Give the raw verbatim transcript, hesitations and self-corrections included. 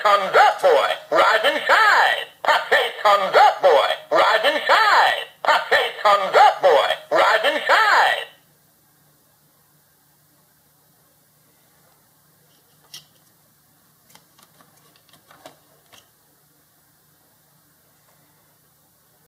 comes up, boy. Rise and shine. Hot face comes up, boy.